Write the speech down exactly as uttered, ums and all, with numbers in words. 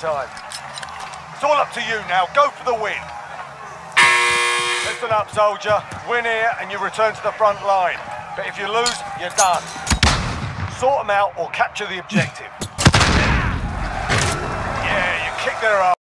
time. It's all up to you now. Go for the win. Listen up, soldier. Win here and you return to the front line. But if you lose, you're done. Sort them out or capture the objective. Yeah, you kick their ass.